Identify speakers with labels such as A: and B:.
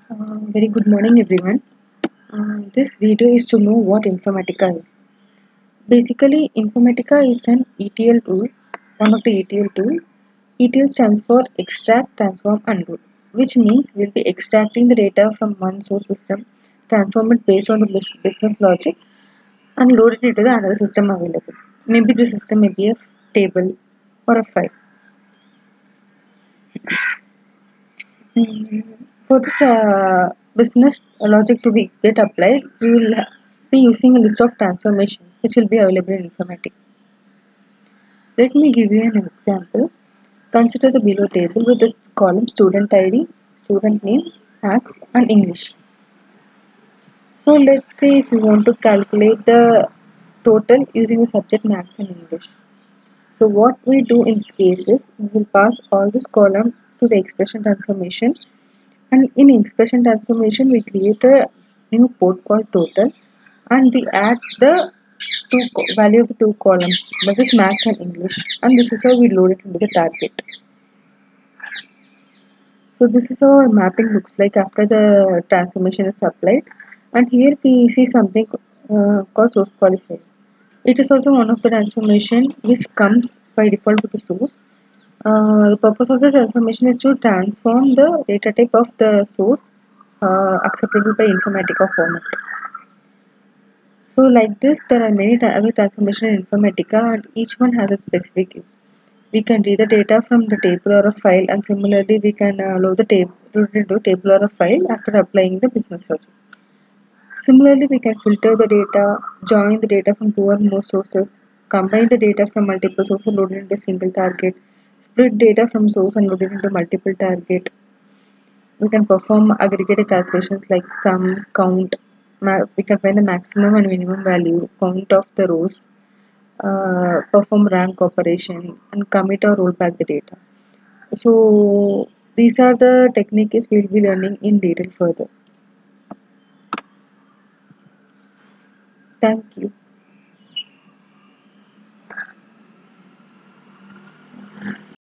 A: Very good morning, everyone. This video is to know what Informatica is. Basically, Informatica is an ETL tool, one of the ETL tool. ETL stands for Extract, Transform, and Load, which means we'll be extracting the data from one source system, transform it based on the business logic, and load it into the another system available. Maybe the system may be a table or a file. For this business logic to be get applied, we will be using a list of transformations which will be available in Informatica. Let me give you an example. Consider the below table with the column student ID, student name, maths and English. So let's say if you want to calculate the total using the subject maths and English. So what we do in this case is we will pass all this column to the expression transformation, and in expression transformation we create a new port called total, and we add the value of the two columns, that is maths and English, and this is how we load it into the target. So this is how our mapping looks like after the transformation is applied, and here we see something called source qualifier. It is also one of the transformation which comes by default with the source. The purpose of the transformation is to transform the data type of the source acceptable by Informatica format. So like this, there are many other transformations in Informatica, and each one has its specific use. We can read the data from the table or a file, and similarly we can load the table into a table or a file after applying the business logic. Similarly, we can filter the data, join the data from two or more sources, combine the data from multiple sources loaded into a single target, split data from source and loaded into multiple target. We can perform aggregated calculations like sum, count, we can find the maximum and minimum value, count of the rows, perform rank operation, and commit or roll back the data. So these are the techniques we will be learning in detail further. Thank you.